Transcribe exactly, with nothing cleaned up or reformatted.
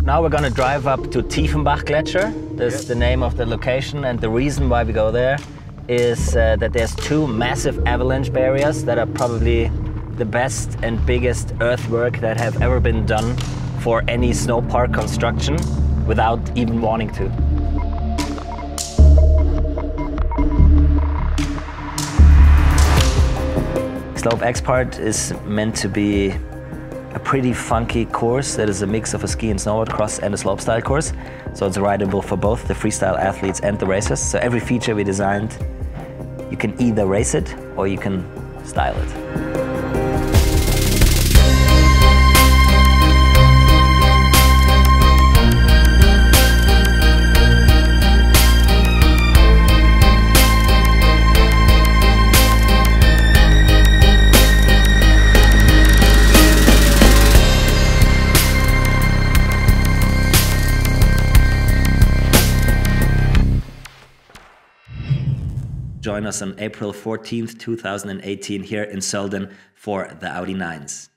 now we're gonna drive up to Tiefenbach Gletscher. That's Yes. the name of the location, and the reason why we go there is uh, that there's two massive avalanche barriers that are probably the best and biggest earthwork that have ever been done for any snow park construction without even wanting to. Slope X-Part is meant to be a pretty funky course that is a mix of a ski and snowboard cross and a slopestyle course. So it's rideable for both the freestyle athletes and the racers. So every feature we designed, you can either race it or you can style it. Join us on April fourteenth, two thousand eighteen here in Sölden for the Audi nines.